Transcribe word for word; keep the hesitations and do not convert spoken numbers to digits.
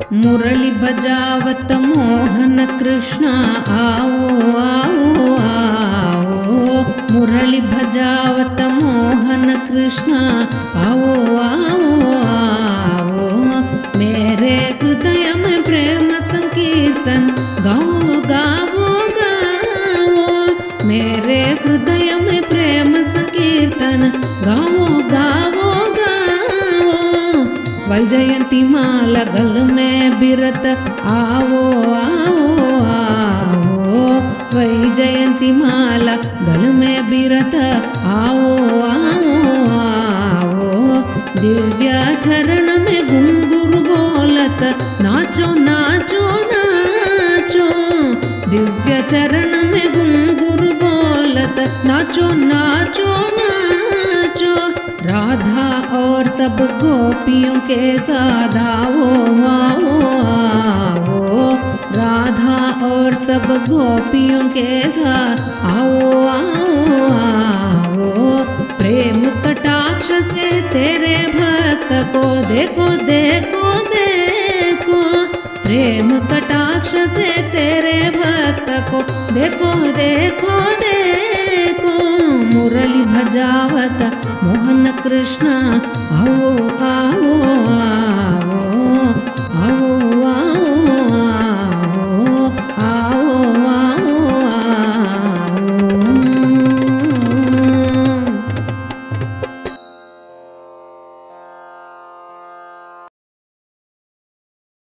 मुरली बजावत मोहन कृष्ण आओ आओ आओ। मुरली बजावत मोहन कृष्ण आओ आओ आओ। मेरे हृदय में प्रेम संकीर्तन गाओ गाओ गाओ। मेरे हृदय में प्रेम संकीर्तन गाओ गाओ गाओ। वैजयंती माला गल में बिरत आओ आओ आओ। वैजयंती माला गल में बिरत आओ आओ आओ। दिव्य चरण में घुंघरू बोलत नाचो नाचो नाचो। दिव्य चरण में घुंघरू बोलत नाचो नाचो नाचो। राधा और सब गोपियों के साथ आओ आओ आओ। राधा और सब गोपियों के साथ आओ आओ आओ। प्रेम कटाक्ष से तेरे भक्त को देखो दे